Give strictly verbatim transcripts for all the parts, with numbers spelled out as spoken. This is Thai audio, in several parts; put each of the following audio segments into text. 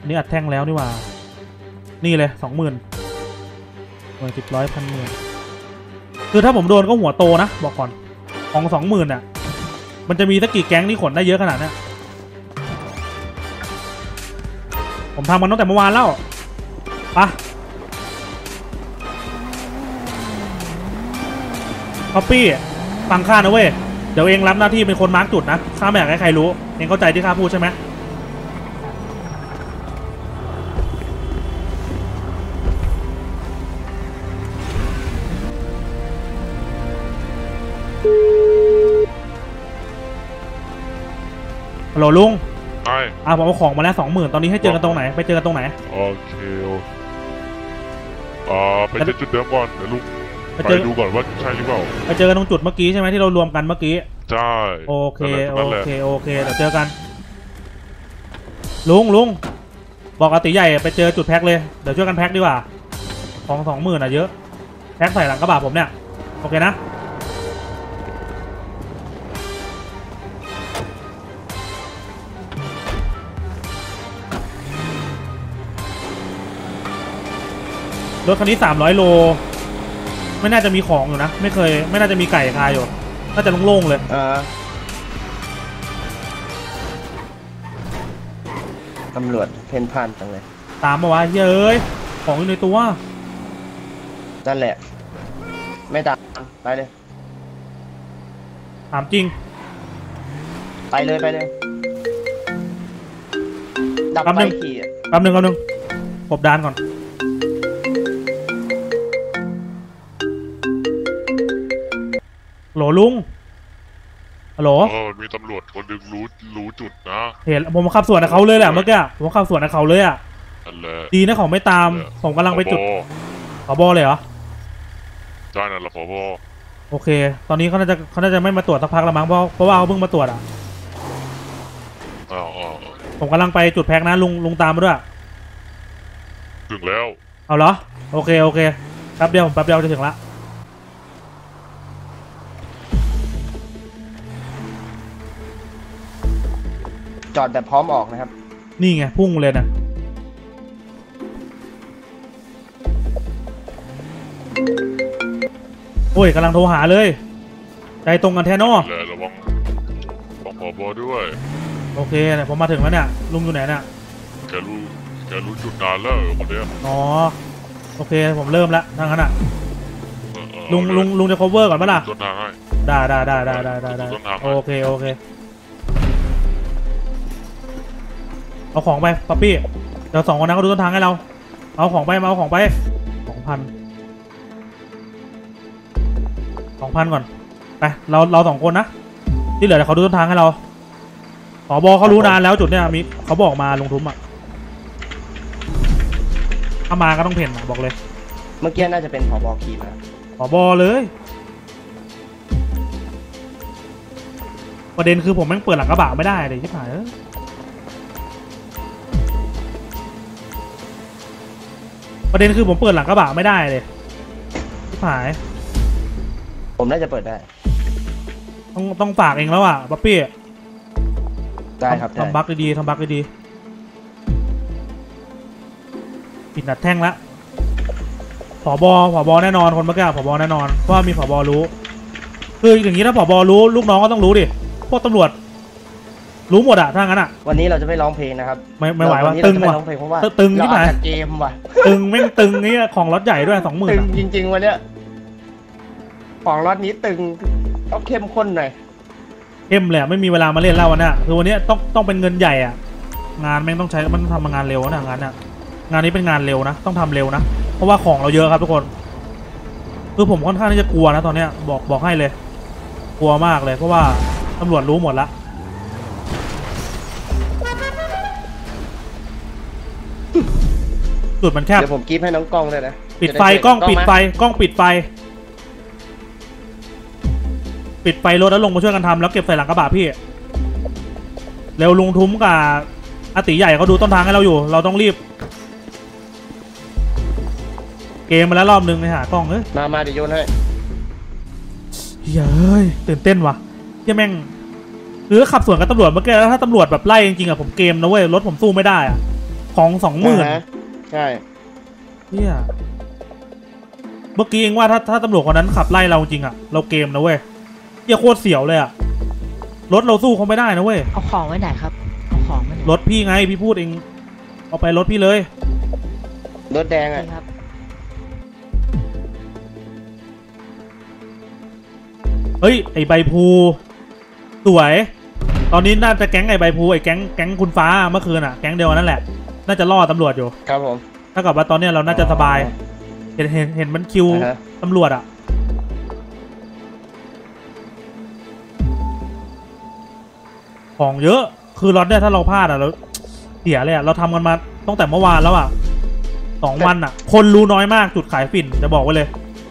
นี่อัดแท่งแล้วนี่ว่านี่เลยสองหมื่นหน่วยสิบร้อยพันหมื่นคือถ้าผมโดนก็หัวโตนะบอกก่อนของสองหมื่นอ่ะมันจะมีสักกี่แก๊งที่ขนได้เยอะขนาดนี้ผมทำมันตั้งแต่เมื่อวานแล้วปะคอปปี้ฟังข้านะเว้ยเดี๋ยวเองรับหน้าที่เป็นคนมาร์กจุดนะข้าไม่อยากให้ใครรู้เองเข้าใจที่ข้าพูดใช่ไหมฮัลโหลลุงใช่อ่ะผมเอาของมาแล้วสองหมื่นตอนนี้ให้เจอกันตรงไหนไปเจอกันตรงไหนโอเคอ่าไปเจอจุดเดิมก่อนเดี๋ยวลุงไปดูก่อนว่าใช่หรือเปล่าไปเจอกันตรงจุดเมื่อกี้ใช่ไหมที่เรารวมกันเมื่อกี้ใช่โอเคโอเคโอเคเดี๋ยวเจอกันลุงลุงบอกอาติใหญ่ไปเจอจุดแพ็คเลยเดี๋ยวช่วยกันแพ็คดีกว่าของสองหมื่นอ่ะเยอะแพ็คใส่หลังกระบะผมเนี่ยโอเคนะรถคันนี้สามร้อยโลไม่น่าจะมีของอยู่นะไม่เคยไม่น่าจะมีไก่คายอยู่น่าจะโล่งๆเลยอ่าตำรวจเพ่นพ่านจังเลยตามมาวะเย้ยของอยู่ในตัวนั่นแหละไม่ตามไปเลยถามจริงไปเลยไปเลยดับไฟขี่แป๊บนึงแป๊บนึงกบดานก่อนโหลลุงฮัลโหลเออมีตำรวจคนดึงรู้รู้จุดนะเห็นผมขับสวนกับเขาเลยแหละเมื่อกี้ผมขับสวนกับเขาเลยอ่ะดีนะเขาไม่ตามผมกำลังไปจุดผบเลยเหรอใช่นั่นแหละผบโอเคตอนนี้เขาน่าจะเขาน่าจะไม่มาตรวจสักพักละมั้งเพราะเพราะว่าเขาเพิ่งมาตรวจอ่ะอ๋อผมกำลังไปจุดแพ็คนะลุงลุงตามมาด้วยถึงแล้วเอาเหรอโอเคโอเคแป๊บเดียวผมแป๊บเดียวจะถึงละจอดแบบพร้อมออกนะครับนี่ไงพุ่งเลยนะโอ้ยกำลังโทรหาเลยใจตรงกันแท้นอระวังบอกผบด้วยโอเคเนี่ยผมมาถึงแล้วเนี่ยลุงอยู่ไหนเนี่ยแกรู้แกรู้จุดนานแล้วคนเนี้ยอ๋อโอเคผมเริ่มแล้วทางนั้นอ่ะลุงลุงลุงจะ cover ก่อนมั้ยล่ะได้ได้ได้ได้ได้ได้โอเคโอเคเอาของไปป๊อปปี้เดี๋ยวสองคนนั้นก็ดูต้นทางให้เราเอาของไปมาเอาของไปสองพันสองพันก่อนไปเราเราสองคนนะที่เหลือเดี๋ยวเขาดูต้นทางให้เราผบเขารู้นานแล้วจุดเนี้ยมีเขาบอกมาลงทุนอ่ะถ้ามาก็ต้องเพ่นบอกเลยเมื่อกี้น่าจะเป็นผบขี่มาผบเลยประเด็นคือผมแม่งเปิดหลังกระบะไม่ได้เลยที่ผ่านประเด็นคือผมเปิดหลังกระบะไม่ได้เลยที่ผ่านผมน่าจะเปิดได้ต้องต้องฝากเองแล้วอ่ะป๊อปปี้ได้ครับทำบั๊กดีๆทำบั๊กดีๆปิดหนัดแท่งละผบผบแน่นอนคนเมื่อกี้ผบแน่นอนเพราะว่ามีผบรู้คืออย่างนี้ถ้าผบรู้ลูกน้องก็ต้องรู้ดิพวกตำรวจรู้หมดอะถ้างั้นอะวันนี้เราจะไม่ร้องเพลงนะครับไม่ไม่ไหวว่ะตึงว่ะตึงที่ไหนเกมว่ะตึงไม่ตึงนี่ของรถใหญ่ด้วยสองหมื่นตึงจริงๆวันเนี้ยของรถนี้ตึงต้องเข้มข้นหน่อยเข้มเลยไม่มีเวลามาเล่นแล้ววันนี้คือวันนี้ต้องต้องเป็นเงินใหญ่อ่ะงานแม่งต้องใช้มันต้องทำงานเร็วนะงานเนี้ยงานนี้เป็นงานเร็วนะต้องทำเร็วนะเพราะว่าของเราเยอะครับทุกคนคือผมค่อนข้างที่จะกลัวนะตอนเนี้ยบอกบอกให้เลยกลัวมากเลยเพราะว่าตำรวจรู้หมดละจุดมันแคบเดี๋ยวผมกีบให้น้องกล้องเลยนะปิดไฟกล้องปิดไฟกล้องปิดไฟปิดไฟรถแล้วลงมาช่วยกันทำแล้วเก็บใส่หลังกระบะพี่เร็วลุงทุ้มกับอาติใหญ่เขาดูต้นทางให้เราอยู่เราต้องรีบเกมมาแล้วรอบนึงเลยหากล้องเอ้ยมามาเดี๋ยวโยนให้เฮ้ยตื่นเต้นว่ะที่แม่งหรือขับสวนกับตำรวจเมื่อกี้แล้วถ้าตำรวจแบบไล่จริงๆอะผมเกมนะเว้ยรถผมสู้ไม่ได้อะของสองหมื่นอ่าฮะใช่เนี่ยเมื่อกี้เองว่าถ้าถ้าตำรวจคนนั้นขับไล่เราจริงอะเราเกมนะเว้ยเฮียโคตรเสียวเลยอะรถเราสู้เขาไม่ได้นะเว้ยเอาของไว้ไหนครับเอาของไว้ไหนรถพี่ไงพี่พูดเองเอาไปรถพี่เลยรถแดงโออ่ะเคครับเฮ้ยไอใบพูสวยตอนนี้น่าจะแก๊งไอใบพูไอแก๊งแก๊งคุณฟ้าเมื่อคืนอะแก๊งเดียวนั่นแหละน่าจะล่อตำรวจอยู่ครับผมถ้ากับว่าตอนเนี้ยเราน่าจะสบายเห็นเห็นเห็นมันคิวอ่าฮะตำรวจอะของเยอะคือรถเนี่ยถ้าเราพลาดอะเราเสียเลยอะเราทำกันมาตั้งแต่เมื่อวานแล้วอะสองวันอะคนรู้น้อยมากจุดขายฝิ่นจะบอกไว้เลย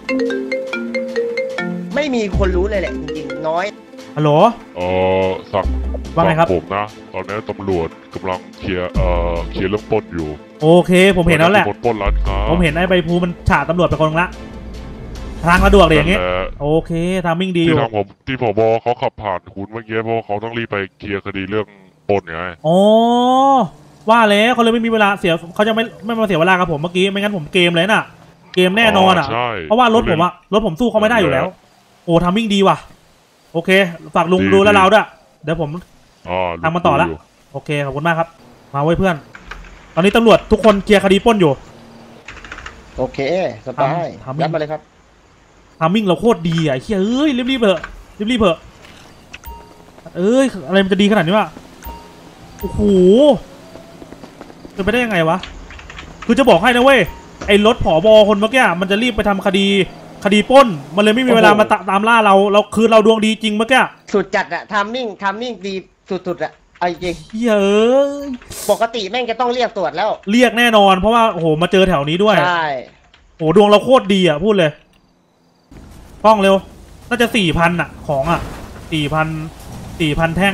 ไม่มีคนรู้เลยแหละจริงๆน้อยฮัลโหลเออสั่งว่าไงครับสั่ผมนะตอนนี้ตำรวจกำลังเคลียร์เอ่อเคลียร์เรื่องปล้นอยู่โอเค ผมเห็นแล้วแหละมีคนปล้นร้านค้าผมเห็นไอ้ใบพลูมันฉาดตำรวจไปคนนึงละทางสะดวกเลยอย่างเงี้ยนั่นแหละโอเคทามมิ่งดีอที่ยู่ทางผมที่ผบเขาขับผ่านคุณเมื่อกี้เพราะว่าเขาต้องรีบไปเคลียร์คดีเรื่องปล้นไงอ๋อว่าแล้วเขาเลยไม่มีเวลาเสียเขาจะไม่ไม่มาเสียเวลากับผมเมื่อกี้ไม่งั้นผมเกมเลยน่ะ เกมแน่นอนอ่ะใช่เพราะว่ารถผมอะรถผมสู้เขาไม่ได้อยู่แล้ว โอ้ทามมิ่งดีว่ะ โอเค ฝากลุงดีดูแลดีเราด้วยเดี๋ยวผมอ่าทำมาต่อละยู่โอเคขอบคุณมากครับ มาไว้เพื่อน ตอนนี้ตำรวจทุกคนเคลียร์คดีปล้นอยู่โอเคสบายทำทำยัดมาเลยครับทามมิ่งเราโคตรดีอ่ะไอ้เฮียเอ้ยรีบๆเถอะรีบๆเถอะเอ้ยอะไรมันจะดีขนาดนี้วะโอ้โหจะไปได้ยังไงวะคือจะบอกให้นะเว้ยไอ้รถผอบอคนเมื่อกี้มันจะรีบไปทำคดีคดีปล้นมันเลยไม่มีเวลาโอ้โหมาตะตามล่าเราเราคือเราดวงดีจริงเมื่อกี้สุดจัดอะทามมิ่งทามมิ่งดีสุดๆอะเอาจริงเฮียเอ้ยปกติแม่งจะต้องเรียกตรวจแล้วเรียกแน่นอนเพราะว่าโอ้โหมาเจอแถวนี้ด้วยใช่โอ้โหดวงเราโคตรดีอ่ะพูดเลยป้องเร็วน่าจะสี่พันอ่ะของอ่ะสี่พันสี่พันแท่ง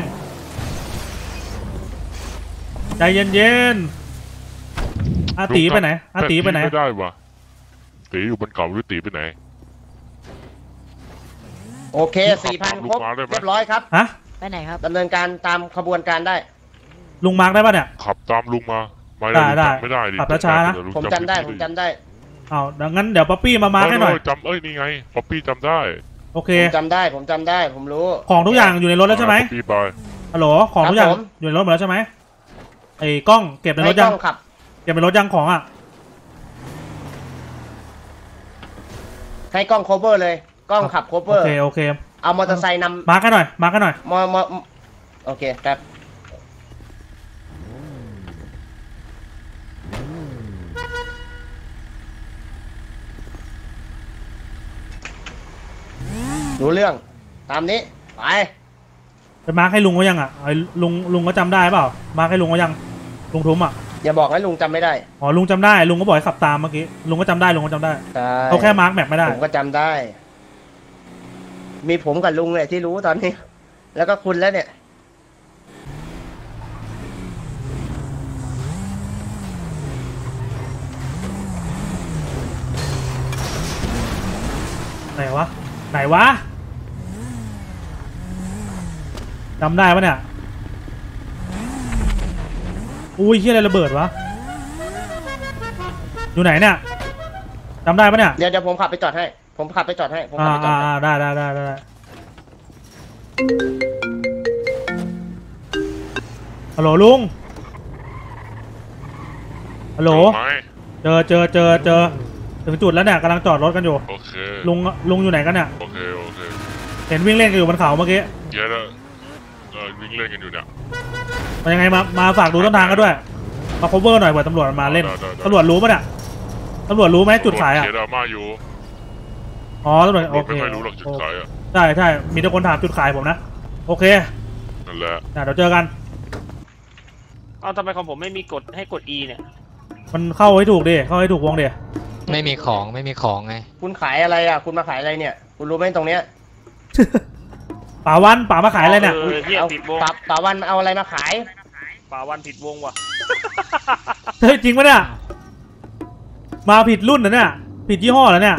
ใจเย็นๆอาตีไปไหนอาตีไปไหนไม่ได้วะตีอยู่บนเขาหรือตีไปไหนโอเคสี่พันครบลูกค้าได้ไหมเรียบร้อยครับฮะไปไหนครับดำเนินการตามขบวนการได้ลุงมาร์กได้ปะเนี่ยขับตามลุงมาไม่ได้ได้จำไม่ได้ดิขับช้าๆนะเยวลุงผมจำได้ผมจำได้เอาดังนั้นเดี๋ยวป๊อปปี้มามาร์กให้หน่อยเจำเอ้ยนี่ไงป๊อปปี้จำได้โอเคผมจำได้ผมจำได้ผมรู้ของทุกอย่างอยู่ในรถแล้วใช่ไหมป๊อปปี้ไปฮัลโหลของทุกอย่างครับผมอยู่ในรถหมดแล้วใช่ไหมไอ้กล้องเก็บในรให้ถกยัล้งองขับเก็บในรถยังของอ่ะให้กล้องโคเวอร์เลยกล้องขับโคเวโออร์เคโอเคเอามอเตอร์ไซค์นมาร์กให้หน่อยมาร์กให้หน่อยำมอมอโอเคครับรู้เรื่องตามนี้ไปไปมาร์คให้ลุงเขายังอ่ะไอ้ลุงลุงก็จำได้เปล่ามาร์คให้ลุงเขายังลุงทุ้มอ่ะอย่าบอกให้ลุงจำไม่ได้อ๋อลุงจำได้ลุงก็บอกให้ขับตามเมื่อกี้ลุงก็จำได้ลุงก็จำได้ใช่เขาแค่มาร์คแมปไม่ได้ผมก็จำได้ มีผมกับลุงเลยที่รู้ตอนนี้ แล้วก็คุณแล้วเนี่ยไหนวะไหนวะจำได้ปะเนี่ยอุ้ยเฮียอะไรระเบิดวะอยู่ไหนเนี่ยจำได้ปะเนี่ยเดี๋ยวเดี๋ยวผมขับไปจอดให้ ผมขับไปจอดให้ ผมอ่าขับไปจออ่าดให้อ่าได้ได้ได้ได้ได้ฮัลโหลลุงฮัลโหลเจอไหมเจอเจอเจอเจอถึงจุดแล้วเนี่ยกำลังจอดรถกันอยู่โอเคลุงลุงอยู่ไหนกันเนี่ยโอเคโอเคเห็นวิ่งเล่นกันอยู่บนเขาเมื่อกี้เดี๋ยวนะเออวิ่งเล่นกันอยู่เนี่ยมายังไงมามาฝากดูต้นทางกันด้วยมา cover หน่อยเผื่อตำรวจมาเล่นได้ได้ได้ตำรวจรู้ปะเนี่ยตำรวจรู้ไหมจุดขายอ่ะเขียนดราม่าอยู่อ๋อตำรวจรโอถเคไม่ค่อยรู้หรอกจุดขายอ่ะใช่ใช่มีแต่คนถามจุดขายผมนะโอเคนั่นแหละเดี๋ยวเจอกันเอาทำไมของผมไม่มีกดให้กด E เนี่ยมันเข้าให้ถูกดิเข้าให้ถูกวงดิไม่มีของไม่มีของไงคุณขายอะไรอ่ะ คุณมาขายอะไรเนี่ย คุณรู้ไหมตรงเนี้ยป่าวันป่ามาขายอะไรเนี่ยเออเฮียเอาผิดวงป่าป่าวันเอาอะไรมาขายป่าวันผิดวงว่ะเฮ้ยจริงปะเนี่ยมาผิดรุ่นนะเนี่ยผิดยี่ห้อแล้วเนี่ย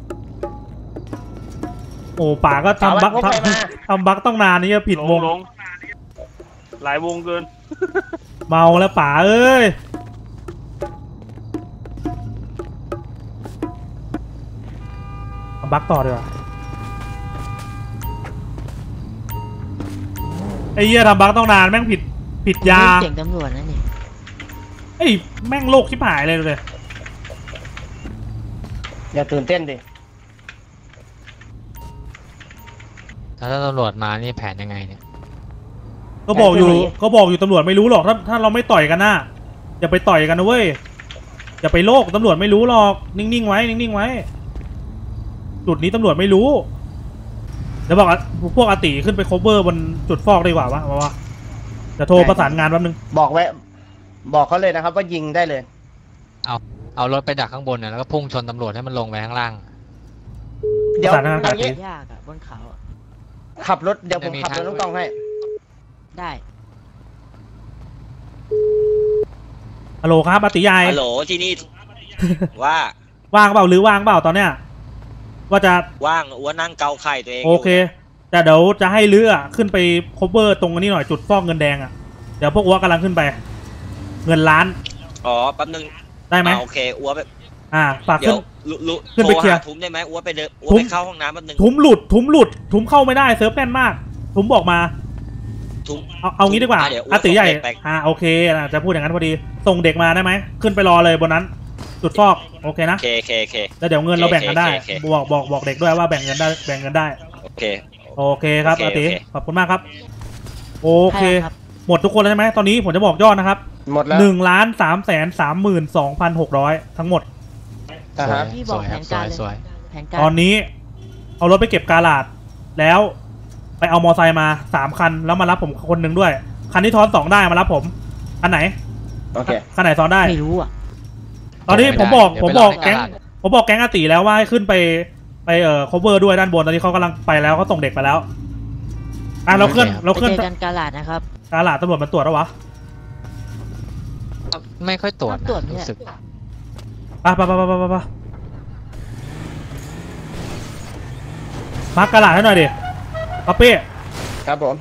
โอ้ป่าก็ทำบั๊กป่าวันพกอะไรมาทำบั๊กต้องนานนี่จะผิดลวงงลงหลายวงเกินเมาแล้วป่าเอ้ยำบั๊กต่อดีกว่าไอ้เหี้ยทำบั๊กต้องนานแม่งผิดผิดยาเสียงตำรวจนะนี่ไอ้แม่งโลกชิบหายเลยเลยอย่าตื่นเต้นดิแล้วถ้าตำรวจมานี่แผนยังไงเนี่ยก็บอกอยู่ก็บอกอยู่ตำรวจไม่รู้หรอกถ้าถ้าเราไม่ต่อยกันนะอย่าไปต่อยกันนะเว้ยอย่าไปโลกตำรวจไม่รู้หรอกนิ่งๆไว้นิ่งๆไว้จุดนี้ตำรวจไม่รู้เดี๋ยวบอกอ่ะพวกอาติขึ้นไปโคเวอร์บนจุดฟอกดีกว่าวะมาวะจะโทรประสานงานแป๊บนึงบอกไว้บอกเขาเลยนะครับว่ายิงได้เลยเอารถไปดักข้างบนน่ะแล้วก็พุ่งชนตำรวจให้มันลงไปข้างล่างเดี๋ยวประสานงานอย่างนี้ยากอะบนเขาอะขับรถเดี๋ยวผมจะมีขับรถทางน้องกล้องให้ได้ฮัลโหลครับอาติยายฮัลโหลที่นี่ ว่าว่างเปล่าหรือว่างเปล่าตอนเนี้ยว่าจะว่างอ้วนนั่งเกาไข่ตัวเองโอเคแต่เดี๋ยวจะให้เรือขึ้นไปโคเวอร์ตรงนี้หน่อยจุดฟอกเงินแดงอ่ะเดี๋ยวพวกอ้วกำลังขึ้นไป เงินล้านอ๋อแป๊บนึงได้ไหมอ่าโอเคอ้วนไปอ่าฝากเดี๋ขึ้ยนวลุลุขึ้นโทไปรเคลียร์หาทุ้มได้ไหมอ้วนไปเดินอ้วนทุ้มไปเข้าห้องน้ำแป๊บนึงทุ้มหลุดทุ้มหลุดทุ้มเข้าไม่ได้เซิร์ฟแน่นมาก ทุ้มบอกมาทุ้มเอาเอางี้ดีกว่าอ่ะเดี๋ยวอ้วนอาติใหญ่ส่งเด็กไปอ่าโอเคนะจะพูดอย่างนั้นพอดีส่งเด็กมาได้ไหมขึ้นไปรอเลยบนนั้น จุดฟอกโอเคนะโอเคโอเคโอเคแล้วเดี๋ยวเงินเราแบ่งกันได้โอเคโอเคบอกบอกบอกเด็กด้วยว่าแบ่งเงินได้แบ่งเงินได้โอเคโอเคครับโออาเคติโอเคขอบคุณมากครับโอเคใช่ครับหมดทุกคนแล้วใช่ไหมตอนนี้ผมจะบอกยอดนะครับหมดแล้วหนึ่งล้านสามแสนสามหมื่นสองพันหกร้อยทั้งหมดอ่าสวฮะยพี่สบอกวยแผครับนสการวยเลยสวยแผนการตอนนี้เอารถไปเก็บกาลาดแล้วไปเอามอไซค์มาสามคันแล้วมารับผมคนหนึ่งด้วย คันที่ท้อนสองได้มารับผมคันไหนโอเคคันไหนซ้อนได้ไม่รู้อ่ะตอนนี้ผมบอกเดี๋ยวผมไปบอกรในแก๊งตลาดผมบอกแก๊งอาติแล้วว่าให้ขึ้นไปไปเอ่อ cover ด้วยด้านบนตอนนี้เขากำลังไปแล้วเขาส่งเด็กไปแล้วอ่ะเราเคลื่อนเราไปเคลื่อนเจอกันกาลาดนะครับกาลาดตำรวจมาตรวจแล้ววะไม่ค่อยตรวจตรวจนะเนี่ยรู้สึกไปไปไปไปไปไปมาร์กกาลาดให้หน่อยดิป๊อปปี้ครับผม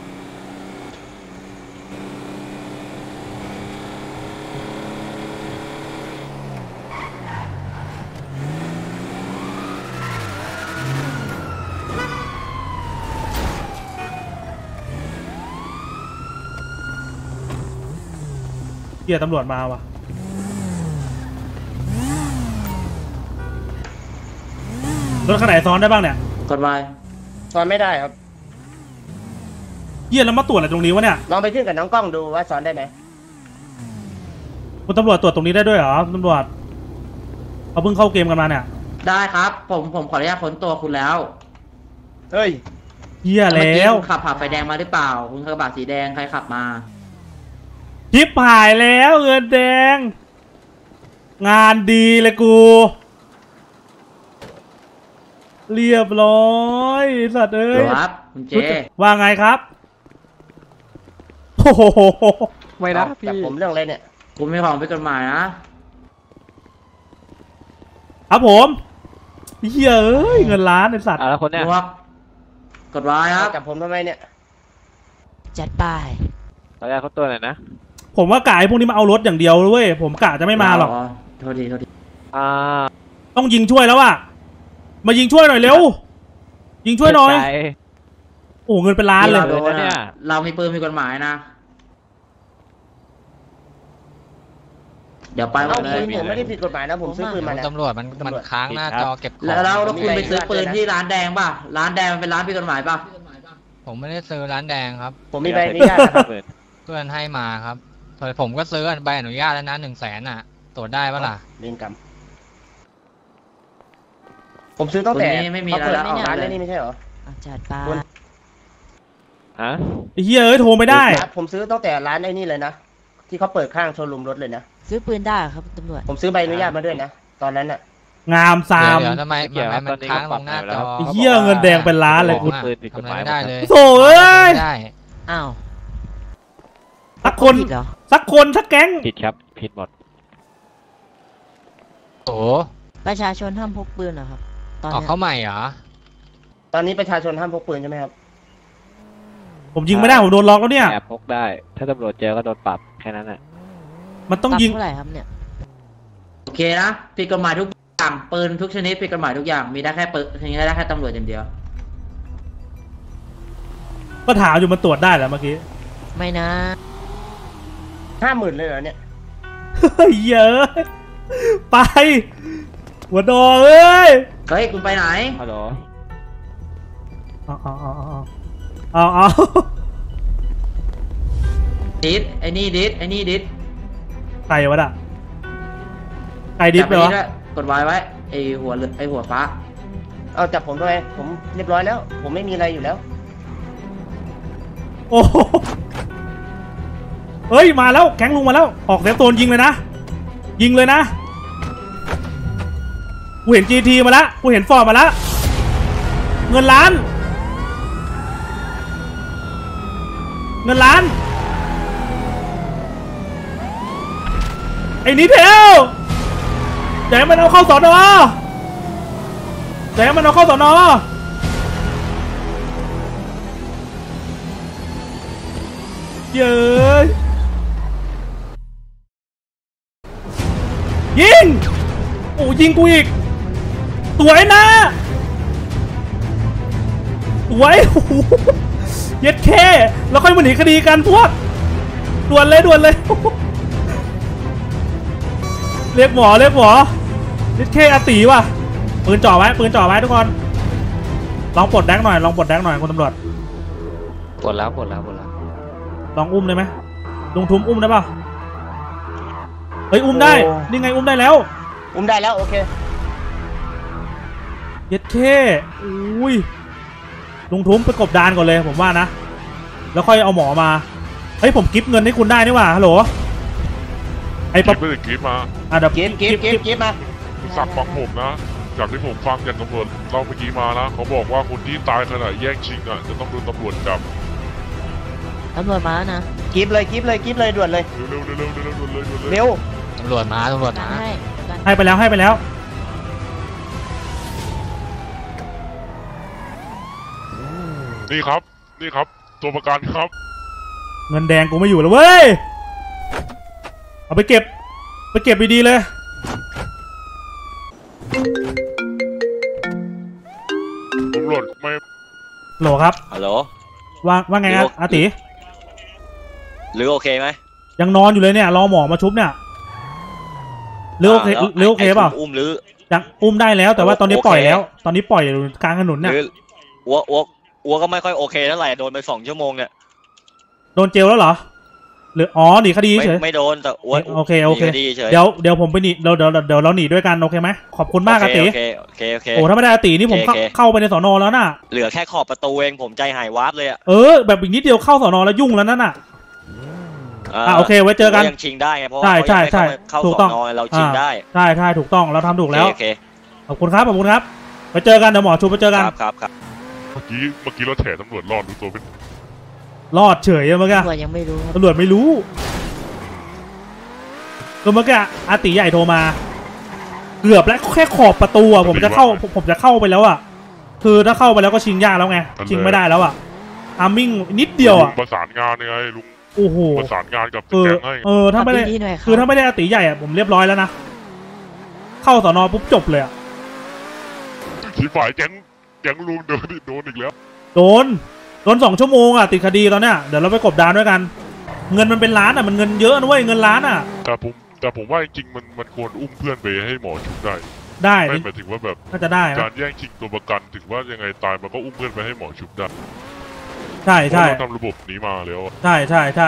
เฮียตำรวจมาว่ะรถคันไหนซ้อนได้บ้างเนี่ยกดไว้ซ้อนไม่ได้ครับเฮียแล้วมาตรวจอะไรตรงนี้วะเนี่ยลองไปขึ้นกับน้องกล้องดูว่าซ้อนได้ไหมคุณตำรวจตรวจตรงนี้ได้ด้วยเหรอคุณตำรวจเขาเพิ่งเข้าเกมกันมาเนี่ยได้ครับ ผมผมขออนุญาตค้นตัวคุณแล้วเฮ้ยเฮียเมื่อแล้กี้วคุณขับผ่าไฟแดงมาหรือเปล่า คุณกระบะสีแดงใครขับมาชิปหายแล้วเงินแดง งานดีเลยกู เรียบร้อยสัตว์เอ้ยครับ คุณเจว่าไงครับโอ้โหไม่นะพี่จับผมเรื่องอะไรเนี่ยคุณไม่ของผิดกฎหมายนะครับผมเฮียเอ้ยเงินล้านไอสัตว์อ่าแล้วคนเนี้ยลวกกดไว้ครับจับผมทำไมเนี่ยจัดไปตอนแรกเขาตัวไหนนะผมว่ากะไอ้พวกนี้มาเอารถอย่างเดียวเว้ยผมกะจะไม่มาหรอกโทษทีโทษทีอ่าต้องยิงช่วยแล้วอะมายิงช่วยหน่อยเร็ว ยิงช่วยหน่อยใจโอ้เงินเป็นล้านเลยเราโดนเนี่ยอะเรามีปืนมีกฎหมายนะ เดี๋ยวไปหมเอ้าดเลปืยนผมไม่ได้ผิดกฎหมายนะผมซื้อปืนมานะตำรวจมันมันค้างหน้าจอเก็บของแล้วเราแล้วคุณไปซื้อปืนมีใบอนุญาตด้วยนะที่ร้านแดงป่ะ ร้านแดงมันเป็นร้านผิดกฎหมายป่ะผมไม่ได้ซื้อร้านแดงครับผมมีใบอนุญาตนะครับเพื่อนให้มาครับแต่ผมก็ซื้อใบอนุญาตแล้วนะหนึ่งแสนอ่ะ ตรวจได้ปะล่ะเรียนกรรมผมซื้อตั้งแต่คนนี้ไม่มีเขาเปิดแล้วร้านเอาเลยแล้วนี่ไม่ใช่เหรออ่ะจัดไปคุณฮะไอ้เฮียเอ้ยโทรไม่ได้ผมซื้อตั้งแต่ร้านไอ้นี่เลยนะที่เขาเปิดข้างโชว์รูมรถเลยนะซื้อปืนได้เหรอครับตำรวจผมซื้อใบอนุญาตมาด้วยนะตอนนั้นน่ะงามสามเดี๋ยวเดี๋ยวทำไมไม่เกี่ยวทำไมมันตอนนี้ค้างก็ลปรับงหน้าไปแล้จวอไอ้เฮียเงินแดงเป็นล้านเลยขกูอง ปืนผิดกฎหมายทำอะไรไม่ได้เลยโถ่เอ้ยไม่ได้อ้าวสักคนผิดเหรอสักคนสักแก๊งผิดครับ ผิดหมดโอ้ประชาชนห้ามพกปืนเหรอครับ ตอนออกเนี้ยเข้าใหม่เหรอตอนนี้ประชาชนห้ามพกปืนใช่ไหมครับผมยิงไม่ได้ผมโดนล็อกแล้วเนี่ยแอบพกได้ ถ้าตำรวจเจอก็โดนปรับแค่นั้นแหละมันต้องปรับยิงเท่าไหร่ครับเนี่ยโอเคนะผิดกฎหมายทุกอย่างอย่างปืนทุกชนิดผิดกฎหมายทุกอย่างมีได้แค่ปืนมีได้แค่ตำรวจอย่างเดียวก็ถามอยู่มันตรวจได้เหรอเมื่อกี้ไม่นะห้าหมื่นเลยเหรอเนี่ยเฮ้ยเยอะไปหัวดอเอ้ยเฮ้ยคุณไปไหนฮัลโหลเอาเอาเอาเอาเอาเอาดิสไอ้นี่ดิสไอ้นี่ดิสใครวะน่ะใครดิสไปวะจับอ้นี่ด้วยกดไว้ไว้ไอ้หัวเหลืองไอ้หัวฟ้าเอาจับผมด้วยผมเรียบร้อยแล้ว ผมไม่มีอะไรอยู่แล้วโอ้โหเฮ้ยมาแล้วแก๊งลุงมาแล้วออกเซฟโซนยิงเลยนะยิงเลยนะกูเห็น จี ที มาแล้วกูเห็นฟอร์ดมาแล้วเงินล้านเงินล้านไอ้นี่เทลอย่าให้มันเอาเข้าสอนออย่าให้มันเอาเข้าสอนอเย้ยยิงโอ้ยิงกูอีกสวยนะสวยโอ้โหเย็ดแค่แล้วค่อยมาหนีคดีกันพวกด่วนเลยด่วนเลยเรียกหมอเรียกหมอเย็ดแค่อาตีว่ะปืนจ่อไว้ปืนจ่อไว้ทุกคนลองปลดแดงหน่อยลองปลดแดงหน่อยคุณตำรวจปวดแล้วปวดแล้วปวดแล้วลองอุ้มได้ไหมลุงทุ้มอุ้มได้ป่ะเฮ้ยอุ้มได้นี่ไงอุ้มได้แล้วอุ้มได้แล้วโอเคเย็ดเข้อุ้ยลุงทุ้มไปกบดานก่อนเลยผมว่านะแล้วค่อยเอาหมอมาเฮ้ยผมกิฟต์เงินให้คุณได้นี่หว่าฮัลโหลไอ้กิป๊อฟปไม่ได้กิฟมาอ่ะเดี๋ยวเก็บเก็บเก็บเก็บมาคุณสักดิ์ฟังผมนะ จากที่ผมฟังจากตำรวจเราเมื่อกี้มานะเขาบอกว่าคนที่ตายขณะแย่งชิงอ่ะจะต้องโดนตำรวจจับตำรวจมาแล้วนะกิฟเลยกิฟเลยกิฟเลยด่วนเลยเร็วๆเร็วๆเร็วๆเร็วๆเร็วๆเร็วตำรวจมาตำรวจการมาให้การให้ไปแล้วให้ไปแล้วนี่ครับ นี่ครับ ตัวประกันครับเงินแดงกูไม่อยู่แล้วเว้ยเอาไปเก็บไปเก็บดีๆเลยตำรวจไม่โหลครับฮัลโหลว่าว่าไงครับอาติหรือโอเคไหมยังนอนอยู่เลยเนี่ยรอหมอมาชุบเนี่ยหรือโอเคาแล้วหรือโอเคไอ้เปล่าอุ้มหรือยังอุ้มได้แล้วแต่ว่าตอนนี้โอเคปล่อยแล้ว ตอนนี้ปล่อยอยู่กลางถนนหเนี่ยรืออ้วกอ้วกอ้วกก็ไม่ค่อยโอเคเท่าไหร่โดนไปสองชั่วโมงเนี่ยโดนเจลแล้วเหรอหรืออ๋อหนีคดีไม่เฉยไม่โดนแต่อ้วกโอเคโอเคหนีดีเฉยเดี๋ยวเดี๋ยวผมไปหนีเดี๋ยวเดี๋ยวเดี๋ยวเราหนีด้วยกันโอเคไหมขอบคุณมากอาติโอเคโอเคโอเคโอ้ถ้าไม่ได้อาตินี่ผมเข้าโอเคโอเคเข้าไปในสอนอแล้วน่ะเหลือแค่ขอบประตูเองผมใจหายวาบเลยอ่ะเออแบบอีกนิดเดียวเข้าสอนอแล้วยุ่งแล้วนั่นน่ะอ่าอ่ะโอเคไว้เจอกันยังชิงได้ไงเพราะว่าใช่ใช่ใช่เขาถูยังกต้องไม่เข้าสอนอเราชิงได้ใช่ใช่ถูกต้องเราทำถูกแล้วโอเคขอบคุณครับขอบคุณครับไปเจอกันเดี๋ยวหมอชูไปเจอโอกันเคครับครับครับเมื่อกี้เมื่อกี้เราแถตำรวจรอดดูตัวเป็นรอดเฉยเมื่อกี้ตำรวจยังไม่รู้ครับตำรวจไม่รู้ก็เมื่อกี้อาติใหญ่โทรมาเกือบแล้วแค่ขอบประตูอะผมจะเข้าผมผมจะเข้าไปแล้วอะคือถ้าเข้าไปแล้วก็ชิงยากแล้วไงชิงไม่ได้แล้วอะอาร์มิ่งนิดเดียวอะประสานงานยังไงลุงโอ้โหประสานงานกับเออแก๊งให้เออถ้าไม่ได้ขอพี่ๆหน่อยครับคือถ้าไม่ได้อาติใหญ่อะผมเรียบร้อยแล้วนะเข้าสอนอปุ๊บจบเลยอะที่ฝ่ายแก๊งแก๊งลุงโดนโดนอีกแล้วโดนโดนสองชั่วโมงอะติดคดีตอนเนี้ยเดี๋ยวเราไปกบดานด้วยกัน เงินมันเป็นล้านอะมันเงินเยอะนะเว้ยเงินล้านอะแต่ผมแต่ผมว่าจริงๆมันมันควรอุ้มเพื่อนไปให้หมอชุบได้ได้ไม่หมายถึงว่าแบบน่าจะได้กานะรแย่งชิงตัวประกันถึงว่ายังไงตายมันก็อุ้มเพื่อนไปให้หมอชุบได้ใช่ใช่เพราะเราทำระบบนี้มาแล้วอะใช่ใช่ใช่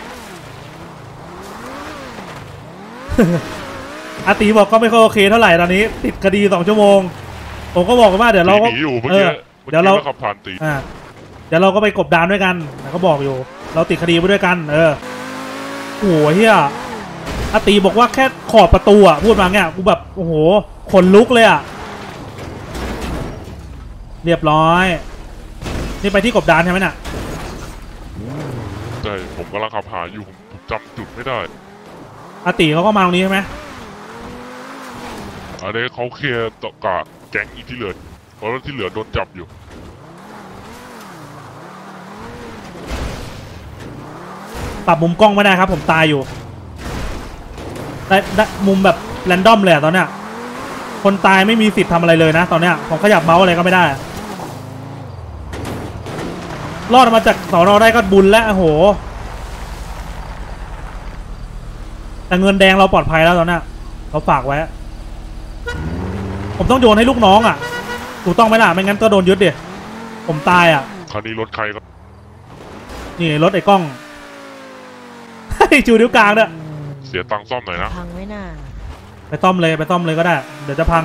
อาตีบอกก็ไม่ค่อยโอเคเท่าไหร่ตอนนี้ติดคดีสองชั่วโมงผมก็บอกว่าเดี๋ยวเราก็หนีอยู่เมื่อเอกี้อเมื่อเดี๋ยวกี้เราเราขับผ่านตีอ่าเดี๋ยวเราก็ไปกบดานด้วยกันเขาบอกอยู่ เราติดคดีไปด้วยกัน เออโอ้โหเฮียอาตีบอกว่าแค่ขอบประตูอ่ะพูดมาเงี้ยกูแบบโอ้โหขนลุกเลยอ่ะเรียบร้อยนี่ไปที่กบดานใช่ไหมน่ะใช่ผมกำลังขับหาอยู่ผมผมจำจุดไม่ได้อาตีเขาก็มาตรงนี้ใช่ไหมอันนี้เขาเคลียร์ต่อกาแก๊งอีกที่เหลือเพราะว่าที่เหลือโดนจับอยู่ปรับมุมกล้องไม่ได้ครับ ผมตายอยู่ได้ได้มุมแบบแรนดอมเลยอะตอนเนี้ยคนตายไม่มีสิทธิ์ทำอะไรเลยนะตอนเนี้ยผมขยับเมาส์อะไรก็ไม่ได้รอดมาจากสอนอได้ก็บุญแล้วโอ้โหแต่เงินแดงเราปลอดภัยแล้วตอนเนี้ยเราฝากไว้ผมต้องโยนให้ลูกน้องอ่ะถูกต้องไหมล่ะไม่งั้นก็โดนยึดดิผมตายอ่ะคันนี้รถใครครับนี่รถไอ้กล้อง จูนิ้วกลางด้วยเสียตังค์ซ่อมหน่อยนะพังไม่น่าไปซ่อมเลยไปซ่อมเลยก็ได้เดี๋ยวจะพัง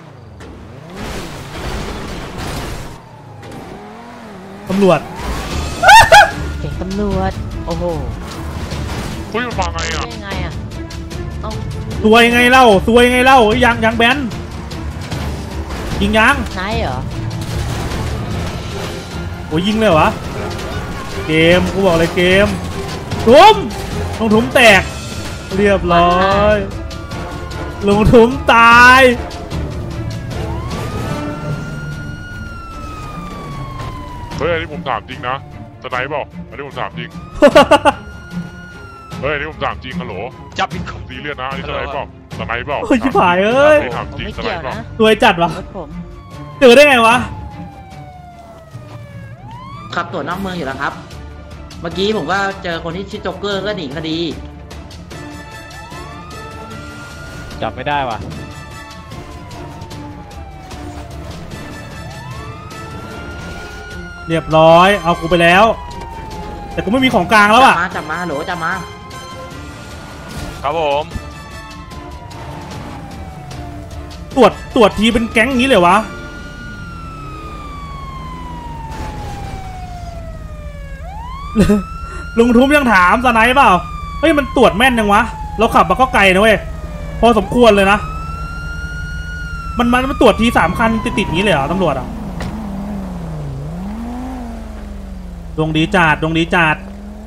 ตำรวจเก่งตำรวจ โอ้โหเฮ้ยมันมาไงอ่ะได้ยังไงอ่ะ เอ้าซวยไงเล่าซวยไงเล่าเอ้ยยางยางแบนยิงยางไนท์เหรอโอ้ยยิงเลยเหรอวะเกมกูบอกเลยเกมทุมลงทุมแตกเรียบร้อยลงทุมตายเฮ้ยอันนี้ผมถามจริงนะสไนป์เปล่าอันนี้ผมถามจริง เฮ้ยอันนี้ผมถามจริงฮัลโหลจับผิดคนซีเรียสนะอันนี้สไนป์เปล่าสไนป์เปล่าโอ้ยชิบหายเอ้ยถามผมจริงไม่สไนเกี่ยวป์เปล่านะซวยจัดวะรถผมเจอได้ไงวะขับตรวจนอกเมืองอยู่แล้วครับ เมื่อกี้ผมก็เจอคนที่ชื่อโจ๊กเกอร์ก็หนีคดีจับไม่ได้ว่ะเรียบร้อยเอากูไปแล้ว แต่กูไม่มีของกลางแล้วจัอ่ะมาจับมาฮัลโหลจับมาครับผมตรวจตรวจทีเป็นแก๊งอย่างนี้เลยวะ ลุงทุ้มยังถามสไนป์เปล่าเฮ้ยมันตรวจแม่นยังวะเราขับมาก็ไกลนะเว้ยพอสมควรเลยนะมันมันมันตรวจทีสามคันติดติดอย่างนี้เลยเหรอตำรวจอ่ะดวงดีจัดดวงดีจัด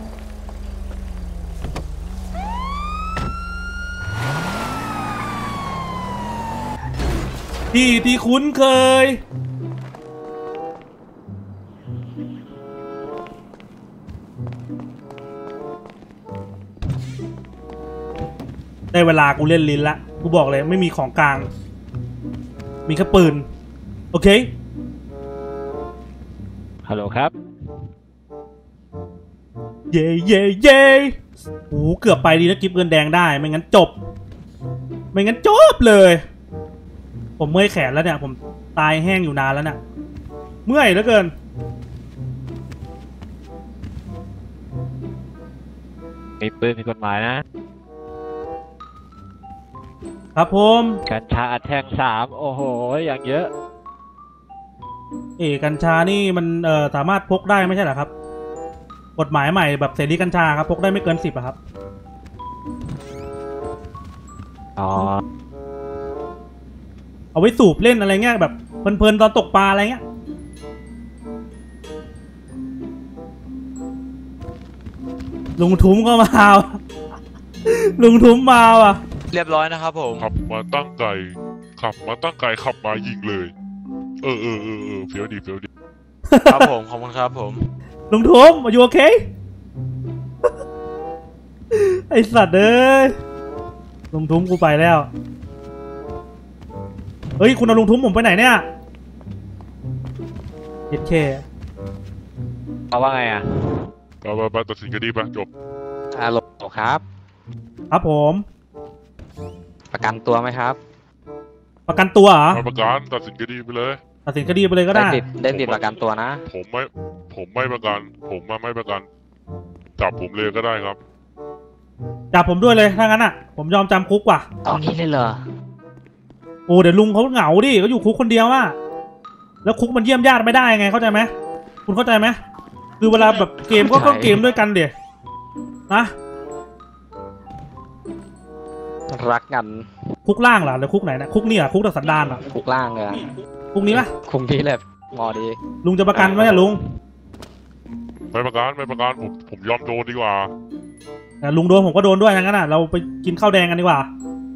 ที่ที่คุ้นเคยได้เวลากูเล่นลิ้นละกูบอกเลยไม่มีของกลางมีแค่ปืนโอเคฮัลโหลครับเย่เย่เย่โอ้เกือบไปดีนะกิฟเงินแดงได้ไม่งั้นจบไม่งั้นจบเลยผมเมื่อยแขนแล้วเนี่ยผมตายแห้งอยู่นานแล้วเนี่ยเมื่อยเหลือเกินมีปืนผิดกฎหมายนะครับผมกัญชาอัดแทงสามโอ้โห อย่างเยอะเอ๋กัญชานี่มันเอ่อสามารถพกได้ไม่ใช่เหรอครับกฎหมายใหม่แบบเสรีกัญชาครับพกได้ไม่เกินสิบอะครับอ๋อเอาไว้สูบเล่นอะไรเงี้ยแบบเพลินๆตอนตกปลาอะไรเงี้ยลุงทุ้มก็มา ลุงทุ้มมาว่ะเรียบร้อยนะครับผมขับมาตั้งไกลขับมาตั้งไกลขับมายิงเลย เออเออเออเออเฟี้ยวดีเฟี้ยวดีครับผม ขอบคุณครับผมลุงทุ้มอยู่โอเค ไอสัตว์เอ้ยลุงทุ้มกูไปแล้วเฮ้ยคุณเอาลุงทุ้มผมไปไหนเนี่ยเย็ดเคเขาว่าไงอ่ะไปไปไปตัดสินคดีไปจบฮัลโหลครับครับผมประกันตัวไหมครับประกันตัวเหรอมาประกันตัดสินคดีไปเลยตัดสินคดีไปเลยก็ได้ติดได้ติดประกันตัวนะผมไม่ผมไม่ประกัน ผมมาไม่ประกัน จับผมเลยก็ได้ครับจับผมด้วยเลยถ้างั้นอ่ะ ผมยอมจำคุกว่ะตอนนี้เลยเหรอโอ้เดี๋ยวลุงเขาเหงาดิเขาอยู่คุกคนเดียวอ่ะแล้วคุกมันเยี่ยมญาติไม่ได้ไงเข้าใจไหมคุณเข้าใจไหมคือเวลาแบบเกมก็เข้าใจก็เกมด้วยกันเดี๋ยนะรักกันคุกล่างเหรอหรือคุกไหนนะคุกนี่อ่ะคุกตัดสันดานอ่ะคุกล่างเลยอะคุกนี้ปะคุมที่เลยงอดีลุงจะประกันไหมเนี่ยลุงไม่ประกันไม่ประกันผมผมยอมโดนดีกว่าแต่ลุงโดนผมก็โดนด้วยงั้นอ่ะเราไปกินข้าวแดงกันดีกว่า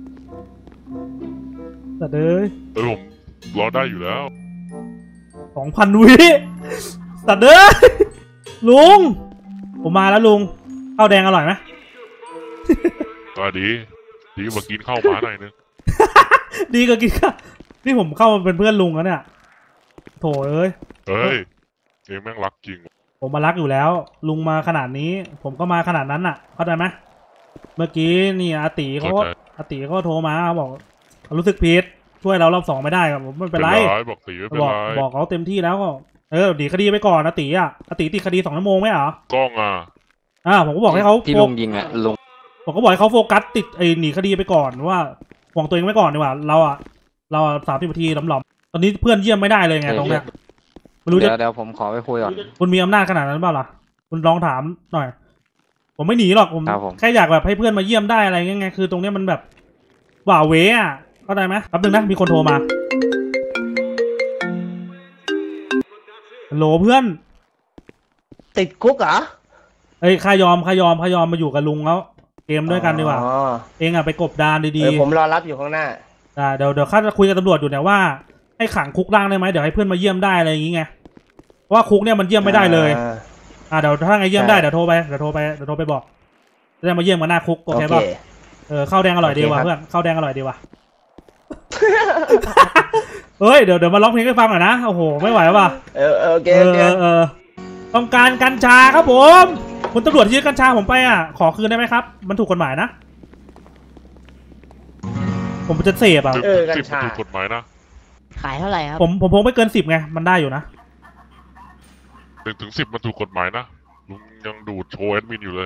แต่เด้ยเออผมรอได้อยู่แล้วสองพันวิสัตว์เด้ยลุงผมมาแล้วลุงข้าวแดงอร่อยไหมก็ดีดีกว่ากินข้าวหมาหน่อยนึงดีกว่ากินข้าวนี่ผมเข้ามาเป็นเพื่อนลุงแล้วเนี่ยโถเอ้ยเฮ้ยเองแม่งรักจริงผมมารักอยู่แล้ว ลุงมาขนาดนี้ ผมก็มาขนาดนั้นอ่ะเข้าใจไหมเมื่อกี้นี่อาติเขาก็อาติเขาโทรมาบอกรู้สึกผิดช่วยเรารอบสองไม่ได้ครับผมไม่เป็นไรบอกตีไม่เป็นบอกไรบอกเขาเต็มที่แล้วก็เออดีคดีไปก่อนอาติอ่ะอาติติดคดีสองชั่วโมงไหมเหรอกล้องอ่ะอ่าผมก็บอกให้เขาที่ลุงยิงอ่ะลุงผมก็บอกให้เขาโฟกัสติดไอ้หนีคดีไปก่อนว่าห่วงตัวเองไว้ก่อนดีกว่าเราอ่ะเราสามสิบนาทีล้อมๆตอนนี้เพื่อนเยี่ยมไม่ได้เลยไงตรงเนี้ยไม่รู้เดี๋จะยวเดี๋ยวผมขอไปคุยก่อนคุณมีอำนาจขนาดนั้นเปล่าล่ะคุณลองถามหน่อย ผมไม่หนีหรอกผมครับผมแค่อยากแบบให้เพื่อนมาเยี่ยมได้อะไรเงี้ยไงคือตรงเนี้ยมันแบบหว่าเวอ่ะเข้าใจไหมแป๊บนึงนะมีคนโทรมาฮัลโหลเพื่อนติดคุกเหรอเอ้ยข้ายอมข้ายอมข้ายอมมาอยู่กับลุงแล้วเกมด้วยกันดีกว่าอ๋อเองอ่ะไปกบดานดีเออผมรอรับอยู่ข้างหน้าๆได้เดี๋ยวเดี๋ยวข้าจะคุยกับตำรวจอยู่เนี่ยว่าให้ขังคุกล่างได้ไหมเดี๋ยวให้เพื่อนมาเยี่ยมได้อะไรอย่างงี้ไงเพราะว่าคุกเนี่ยมันเยี่ยมไม่ได้เลยอ่าอ่าเดี๋ยวถ้าไงเยี่ยมได้ใช่เดี๋ยวโทรไปเดี๋ยวโทรไปเดี๋ยวโทรไปบอกจะได้มาเยี่ยมกันหน้าคุกโอโอเคเคป่ะเออข้าวแดงอร่อยดีว่ะโอเคครับเพื่อนข้าวแดงอร่อยดีว่ะ เฮ้ยเดี๋ยวเดี๋ยวมาร้องเพลงให้ฟังหน่อยนะโอ้โหไม่ไหวว่ะเออเออโอเคเอโออเคเออเออต้องการกัญชาครับผมคุณตำรวจที่ยึดกัญชาผมไปอ่ะขอคืนได้ไหมครับ มันถูกกฎหมายนะ ผมจะเสพอ่ะเออกัญสิบชาถูกกฎหมายนะขายเท่าไหร่ครับผมผมพกไม่เกินสิบไงมันได้อยู่นะหนึ่งถึงสิบมันถูกกฎหมายนะลุงยังดูดโชว์แอดมินอยู่เลย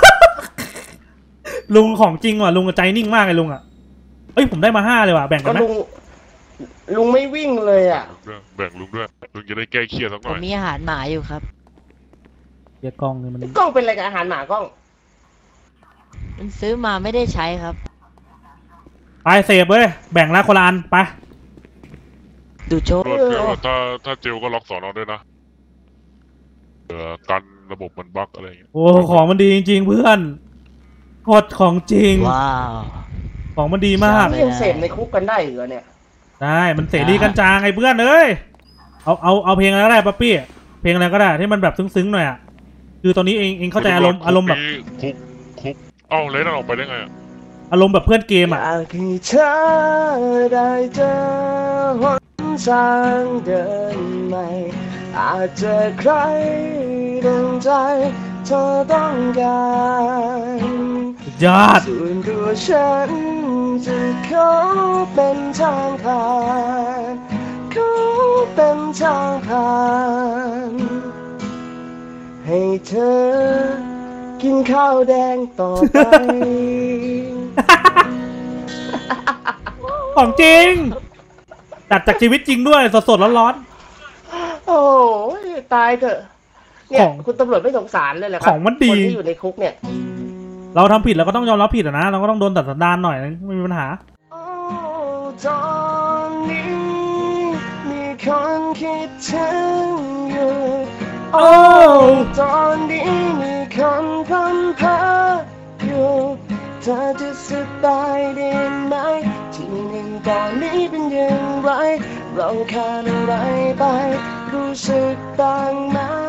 ลุงของจริงว่ะลุงใจนิ่งมากเลยลุงอ่ะเอ้ยผมได้มาห้าเลยว่ะแบ่งกัก็นไหมลุงลุงไม่วิ่งเลยอ่ะแบ่งลุงด้วยลุงจะได้แก้เครียดสักหผน่อมยมีอาหารหมาอยู่ครับเดี๋ยวกล้องนี่มันกล้องเป็นอะไรกับอาหารหมากล้องมันซื้อมาไม่ได้ใช้ครับไปเสพเว้ยแบ่งละคนละอันไปดูโชว์ตำรวจเดี๋ยวถ้าถ้าเจลก็ล็อกสอนอด้วยนะเออกันระบบมันบั๊กอะไรอย่างเงี้ยโอ้ของมันดีจริงๆเพื่อนโคตรของจริงว้าวของมันดีมากนี่ยังเสพในคุกกันได้เหรอเนี่ยได้มันเสรีกัญชาไงเพื่อนเอ้ยเอาเอาเอาเพลงอะไรก็ได้ป๊อปปี้เพลงอะไรก็ได้ที่มันแบบซึ้งๆหน่อยอ่ะคือตอนนี้เองเองเข้าใจอารมณ์อารมณ์แบบคุกคุกเอ้าเลยนั่นออกไปได้ไงอะอารมณ์แบบเพื่อนเกมออ่ะยากให้เธอได้เจอหนทางเดินใหม่อาจเจอใครดังใจเธอต้องการยอดส่วนตัวฉันจะขอเป็นทางผ่านขอเป็นทางผ่านให้เธอกินข้าวแดงต่อไปของจริงตัดจากชีวิตจริงด้วยสดๆร้อนโอ้ยตายเถอะเนี่ขยองคุณตำรวจไม่สงสารเลยเหรอครัของมันดีคนที่อยู่ในคุกเนี่ยๆเราทำผิดเราก็ต้องยอมรับผิดอะนะเราก็ต้องโดนตัดสันดานหน่อยนะไม่มีปัญหาโอ้ตอนนี้มีคนคิดถึงอยู่โอ้ตอนนี้มีคนพันพาอยู่เธอจะสบายดีไหมที่หนึ่งตอนนี้เป็นอย่างไรเราขาดอะไรไปรู้สึกบ้างไหม